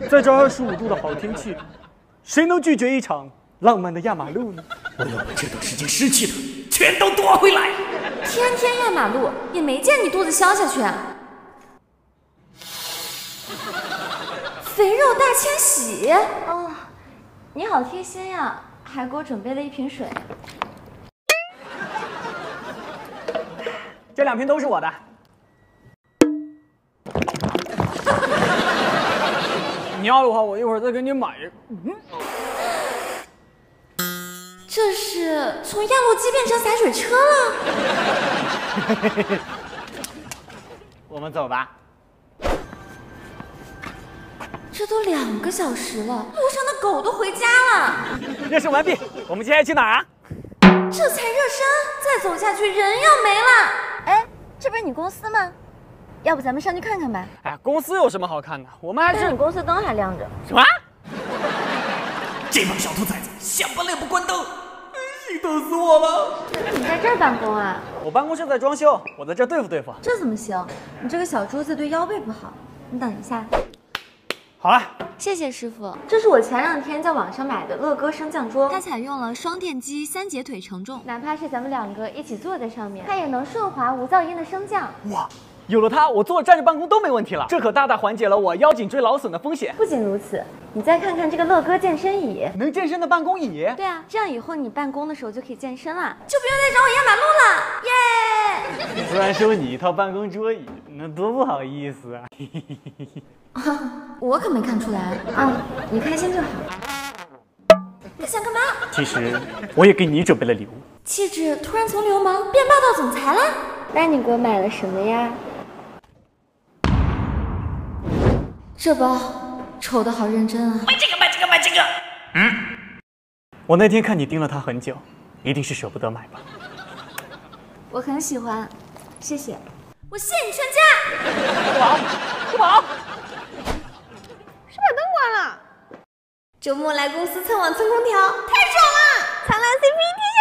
在这25度的好天气，谁能拒绝一场浪漫的压马路呢？ 我要把这段时间失去的全都夺回来。 天天压马路，也没见你肚子消下去啊。肥肉大迁徙哦，你好贴心呀，还给我准备了一瓶水。 这2瓶都是我的。你要的话，我一会儿再给你买。 这是从压路机变成洒水车了。 我们走吧。 这都2个小时了，路上的狗都回家了。 热身完毕，我们接下来去哪儿啊？ 这才热身，再走下去人要没了。哎，这不是你公司吗？要不咱们上去看看吧？ 哎，公司有什么好看的？我们还是…… 你公司灯还亮着。 什么？ 这帮小兔崽子下班了也不关灯，心疼死我了。 你在这儿办公啊？ 我办公室在装修，我在这对付对付。 这怎么行？你这个小珠子对腰背不好。你等一下。 好了， 谢谢师傅。这是我前2天在网上买的乐哥升降桌，它采用了双电机3节腿承重，哪怕是咱们2个一起坐在上面，它也能顺滑无噪音的升降。 哇！有了它，我坐着站着办公都没问题了，这可大大缓解了我腰颈椎劳损的风险。 不仅如此，你再看看这个乐哥健身椅， 能健身的办公椅。 对啊，这样以后你办公的时候就可以健身了，就不用再找我压马路了，耶！ 突然收你一套办公桌椅，那多不好意思啊！ 我可没看出来啊，你开心就好。你想干嘛？ 其实我也给你准备了礼物。 气质突然从流氓变霸道总裁了？那你给我买了什么呀？这包瞅得好认真啊！ 买这个，买这个，买这个。 我那天看你盯了它很久，一定是舍不得买吧？ 我很喜欢，谢谢。我谢你全家！ 不好！ 谁把灯关了？周末来公司蹭网蹭空调，太爽了！灿烂 CP 提